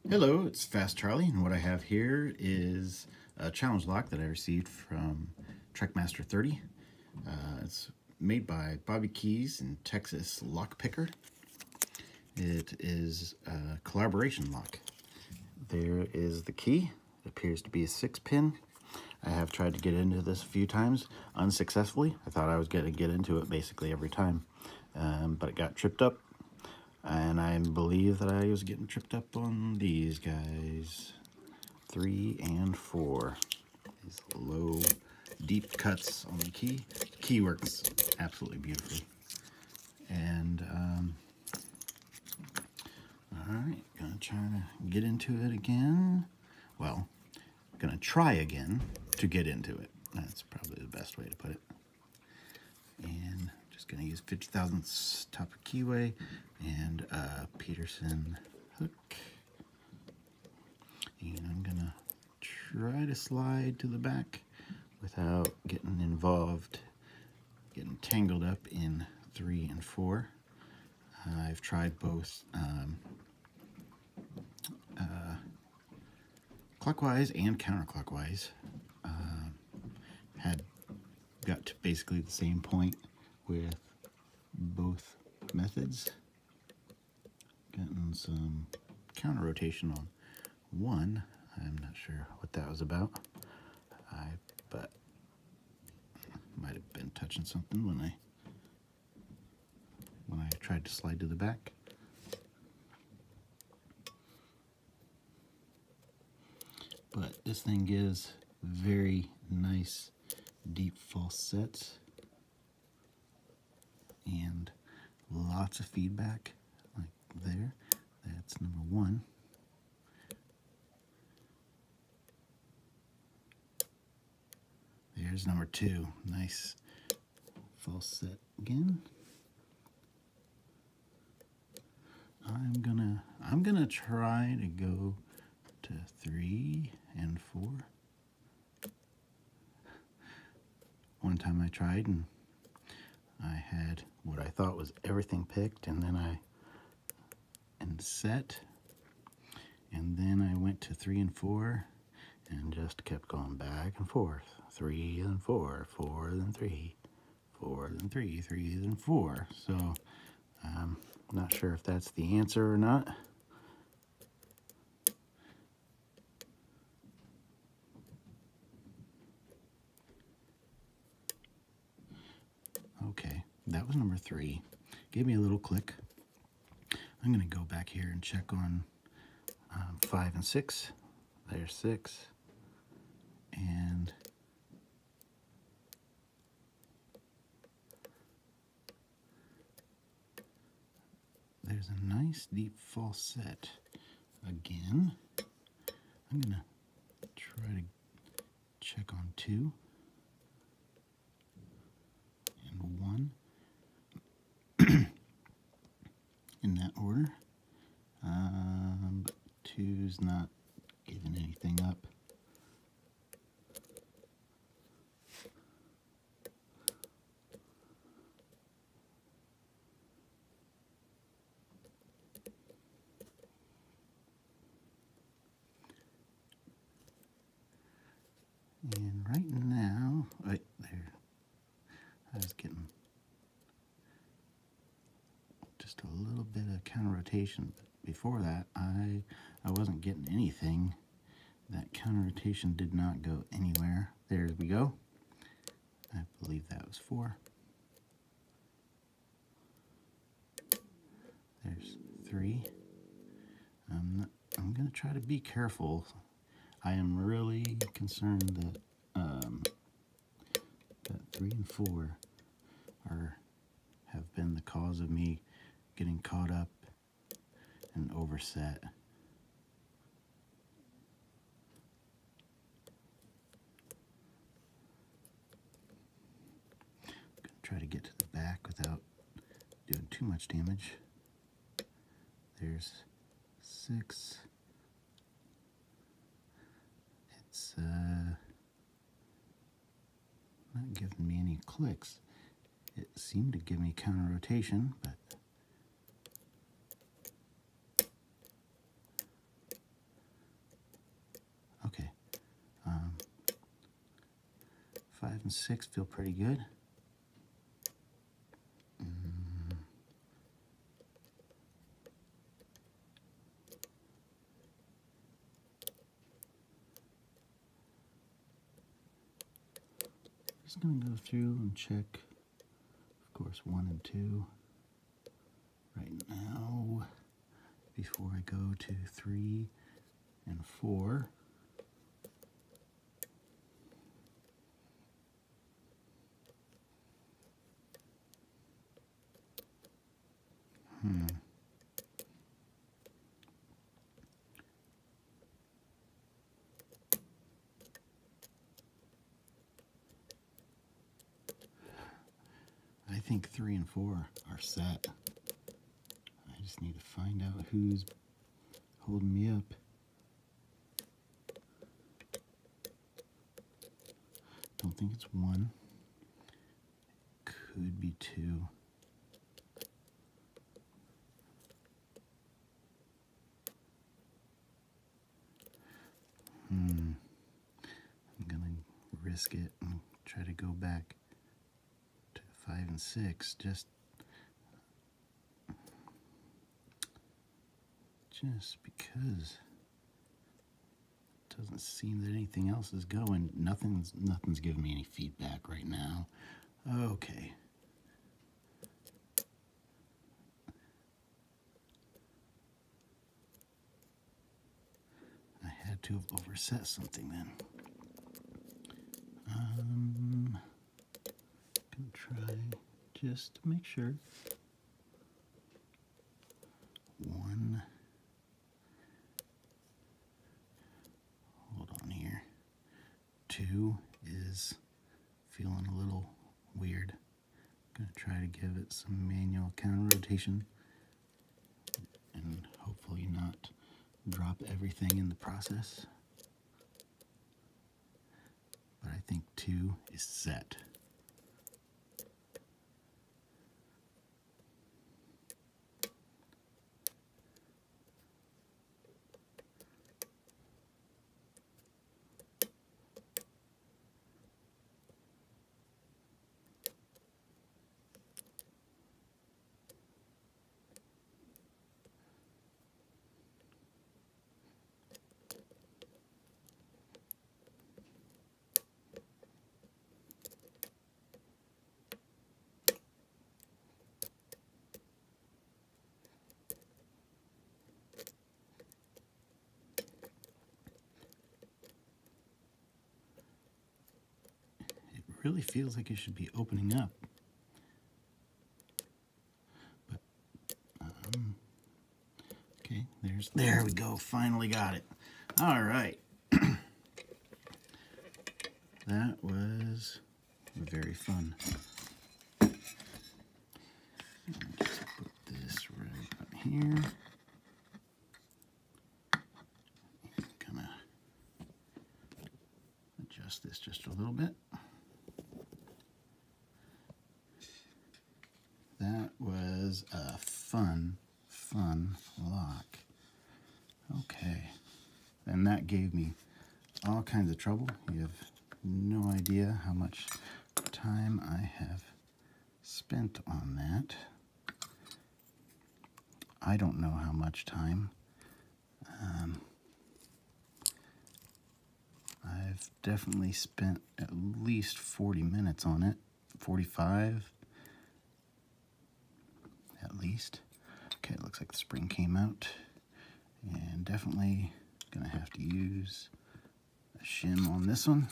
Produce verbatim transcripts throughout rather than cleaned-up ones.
Hello, it's Fast Charlie, and what I have here is a challenge lock that I received from Trekmaster thirty. Uh, it's made by Bobby Keys and Texas Lock Picker. It is a collaboration lock. There is the key. It appears to be a six pin. I have tried to get into this a few times unsuccessfully. I thought I was going to get into it basically every time, um, but it got tripped up. And I believe that I was getting tripped up on these guys. Three and four. These low, deep cuts on the key. The key works absolutely beautifully. And, um, alright, gonna try to get into it again. Well, gonna try again to get into it. That's probably the best way to put it. And just gonna use fifty thousandths Topper keyway and a Peterson hook. And I'm gonna try to slide to the back without getting involved, getting tangled up in three and four. Uh, I've tried both um, uh, clockwise and counterclockwise. Uh, had got to basically the same point with both methods. Getting some counter rotation on one. I'm not sure what that was about. I but might have been touching something when I when I tried to slide to the back. But this thing gives very nice deep false sets and lots of feedback like there. That's number one. There's number two. Nice false set again. I'm gonna I'm gonna try to go to three and four. One time I tried and I had what I thought was everything picked, and then I and set, and then I went to three and four and just kept going back and forth. Three and four, four then three, four then three, three then four. So um, I'm not sure if that's the answer or not. Okay, that was number three. Gave me a little click. I'm going to go back here and check on um, five and six. There's six. And there's a nice deep false set again. I'm going to try to check on two and one in that order. Um, but two's not giving anything up. And right now, right there, I was getting just a little bit of counter rotation. Before that, I I wasn't getting anything. That counter rotation did not go anywhere. There we go. I believe that was four. There's three. I'm not, I'm gonna try to be careful. I am really concerned that um, that three and four are have been the cause of me getting caught up and overset. Gonna try to get to the back without doing too much damage. There's six. It's uh, not giving me any clicks. It seemed to give me counter rotation, but five and six feel pretty good. Mm. Just gonna go through and check, of course, one and two right now before I go to three and four. Hmm. I think three and four are set. I just need to find out who's holding me up. Don't think it's one. Could be two. Hmm. I'm gonna risk it and try to go back to five and six. Just, just because it doesn't seem that anything else is going. Nothing's, nothing's giving me any feedback right now. Okay. I had to have overset something then. Um, gonna try just to make sure. One. Hold on here. Two is feeling a little weird. Gonna try to give it some manual counter rotation and hopefully not drop everything in the process. But I think two is set. Really feels like it should be opening up, but um, okay, there's there we go, finally got it. All right. That was very fun. Just put this right up here. Kind of adjust this just a little bit. That was a fun, fun lock. Okay. And that gave me all kinds of trouble. You have no idea how much time I have spent on that. I don't know how much time. Um, I've definitely spent at least forty minutes on it. forty-five. At least. Okay, it looks like the spring came out, and definitely gonna have to use a shim on this one.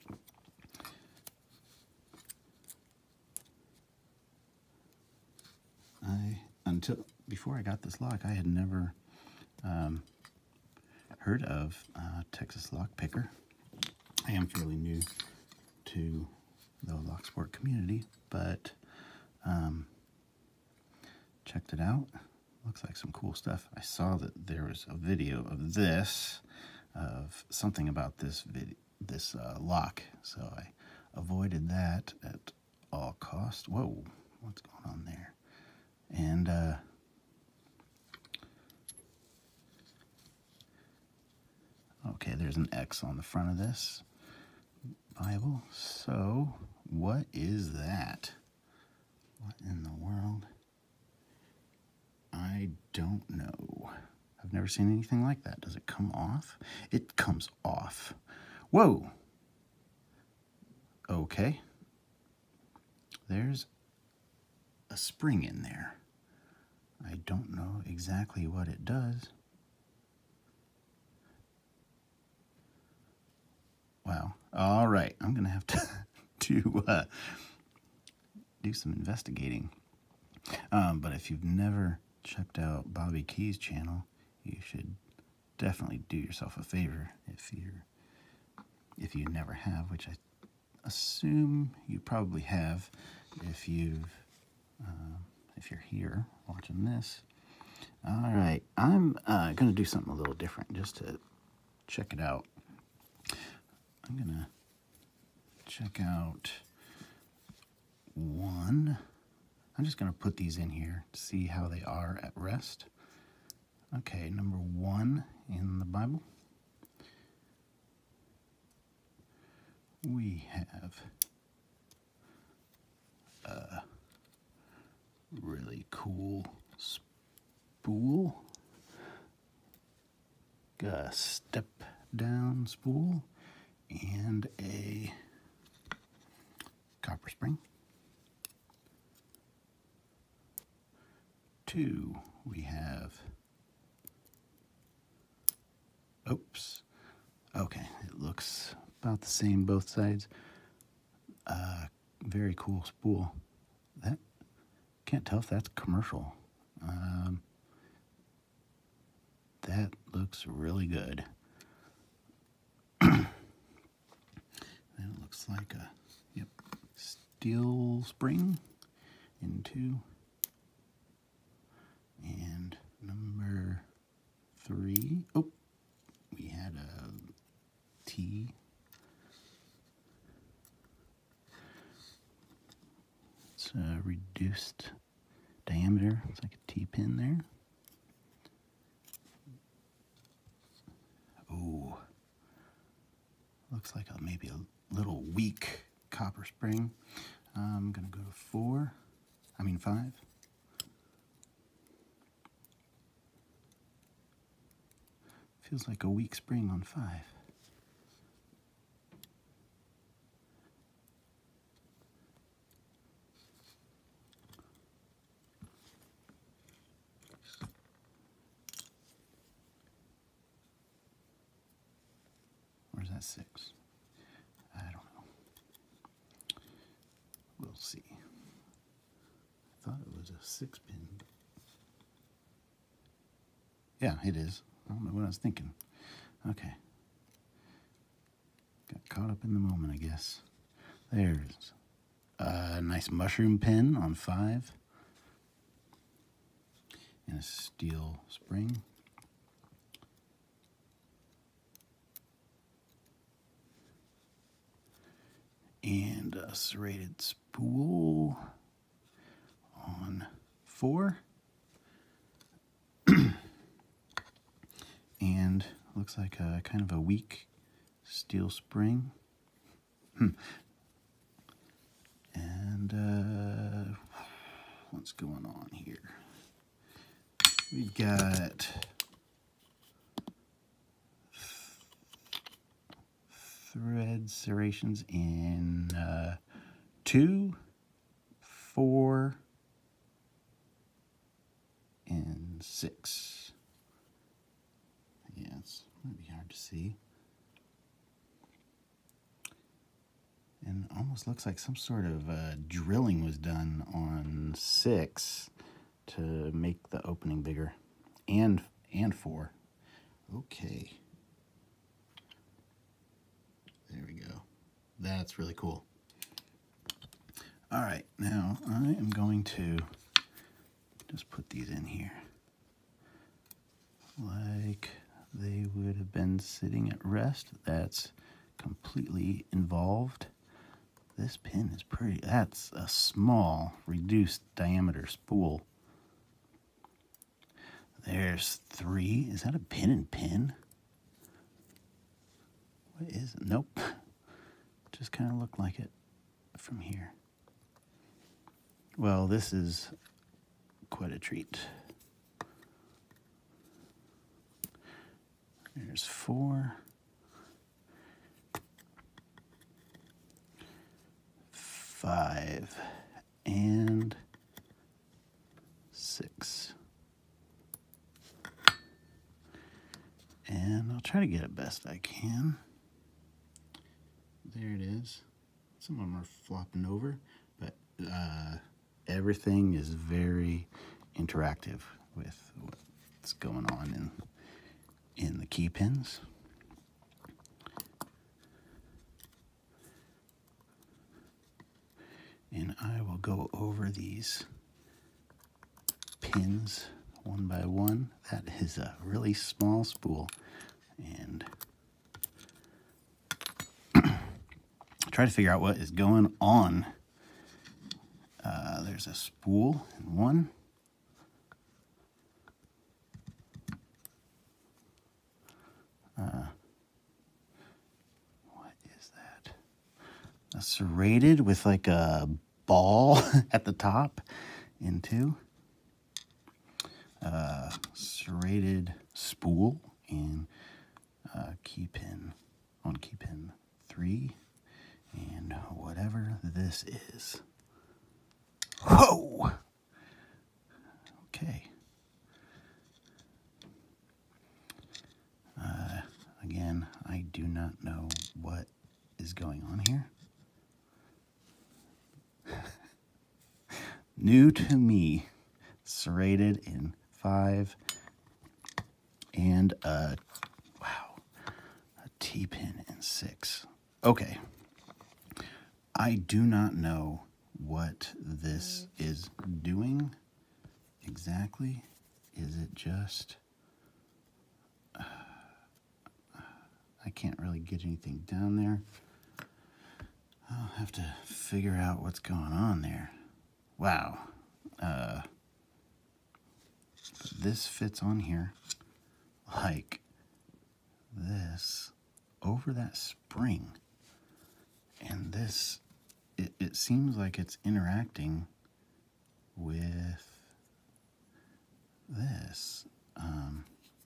I until before I got this lock, I had never um, heard of uh, Texas Lock Picker. I am fairly new to the lock sport community, but um, checked it out. Looks like some cool stuff. I saw that there was a video of this, of something about this video, this uh, lock, so I avoided that at all costs. Whoa, what's going on there? And uh, okay, there's an X on the front of this. Bible. So, what is that? What in the world? I don't know. I've never seen anything like that. Does it come off? It comes off. Whoa! Okay. There's a spring in there. I don't know exactly what it does. Wow. All right. I'm going to have to to uh, do some investigating. Um, but if you've never checked out Bobby Keys' channel, you should definitely do yourself a favor if you're if you never have, which I assume you probably have if you've uh, if you're here watching this. All right, I'm uh, gonna do something a little different just to check it out. I'm gonna check out one. I'm just gonna put these in here to see how they are at rest. Okay, number one in the Bible. We have a really cool spool. Got a step down spool and a copper spring. Two, we have, oops, okay, it looks about the same both sides. Uh, very cool spool. That, can't tell if that's commercial. Um, that looks really good. That looks like a, yep, steel spring in two. And number three, oh, we had a T. It's a reduced diameter. It's like a T-pin there. Oh, looks like a, maybe a little weak copper spring. I'm gonna go to four, I mean five. Feels like a weak spring on five. Or is that six? I don't know. We'll see. I thought it was a six pin. Yeah, it is. I don't know what I was thinking. Okay. Got caught up in the moment, I guess. There's a nice mushroom pin on five. And a steel spring. And a serrated spool on four. And looks like a kind of a weak steel spring. Hmm. And uh, what's going on here? We've got thread serrations in uh, two, four, and six. Yeah, it's might be hard to see. And it almost looks like some sort of uh, drilling was done on six to make the opening bigger, and and four. Okay. There we go. That's really cool. All right, now I am going to just put these in here like they would have been sitting at rest. That's completely involved. This pin is pretty, that's a small reduced diameter spool. There's three. Is that a pin and pin? What is it? Nope. just kind of look like it from here. Well, this is quite a treat. There's four. Five. And six. And I'll try to get it best I can. There it is. Some of them are flopping over, but uh, everything is very interactive with what's going on in, in the key pins. And I will go over these pins one by one. That is a really small spool. And try to figure out what is going on. Uh, there's a spool in one. Uh, what is that? A serrated with like a ball at the top in two. Uh, serrated spool in uh, key pin on key pin three. And whatever this is. Whoa! Okay. Uh, again, I do not know what is going on here. New to me. Serrated in five. And a, wow, a T-pin in six. Okay. I do not know what this is doing exactly. Is it just... Uh, I can't really get anything down there. I'll have to figure out what's going on there. Wow. Uh, this fits on here like this over that spring. And this... It, it seems like it's interacting with this. Um,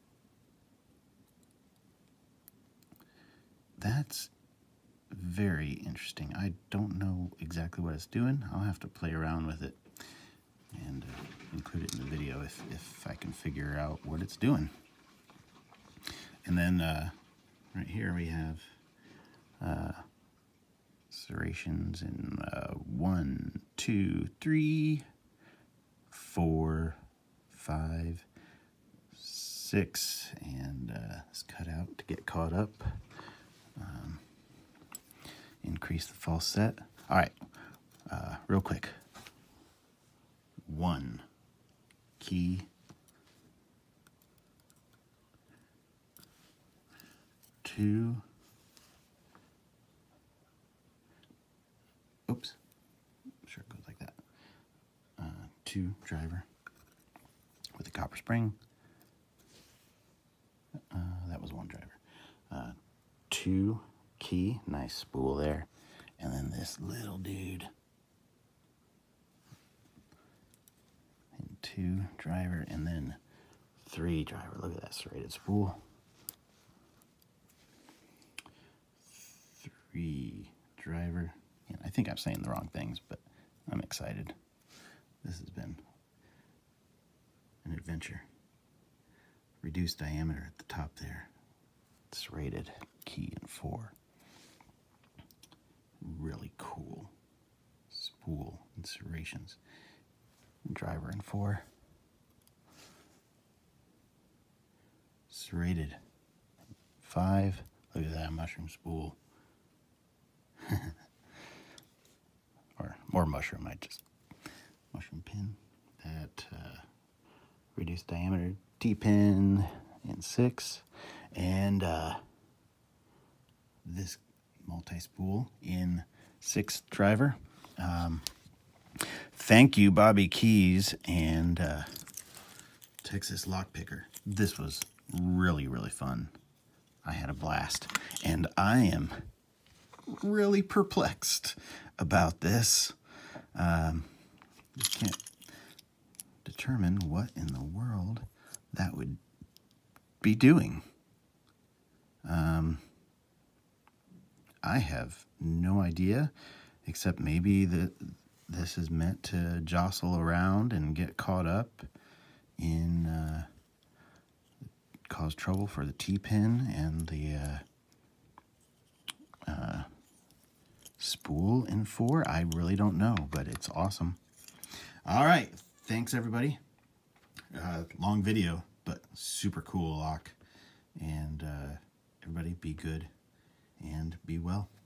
that's very interesting. I don't know exactly what it's doing. I'll have to play around with it and uh, include it in the video if, if I can figure out what it's doing. And then uh, right here we have... Uh, serrations in uh, one, two, three, four, five, six, and uh, it's cut out to get caught up. Um, increase the false set. All right, uh, real quick. One key, two. Oops, I'm sure it goes like that. Uh, two driver with a copper spring. Uh, that was one driver. Uh, two key, nice spool there. And then this little dude. And two driver, and then three driver. Look at that serrated spool. Three driver. I think I'm saying the wrong things, but I'm excited. This has been an adventure. Reduced diameter at the top there. Serrated key in four. Really cool. Spool and serrations. Driver in four. Serrated five. Look at that mushroom spool. Or more mushroom, I just mushroom pin. That uh, reduced diameter T-pin in six, and uh, this multi-spool in six driver. Um, thank you, Bobby Keys and uh, Texas Lockpicker. This was really, really fun. I had a blast, and I am really perplexed about this. Um, just can't determine what in the world that would be doing. Um, I have no idea, except maybe that this is meant to jostle around and get caught up in, uh, cause trouble for the T-pin and the uh, uh, spool in four. I really don't know, but it's awesome. All right, thanks everybody. Uh, long video, but super cool lock. And uh, everybody be good and be well.